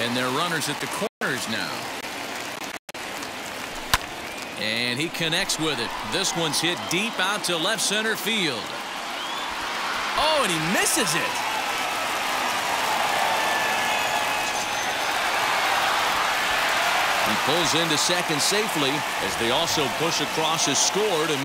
And they're runners at the corners now. And he connects with it. This one's hit deep out to left center field. Oh, and he misses it. He pulls into second safely as they also push across his score to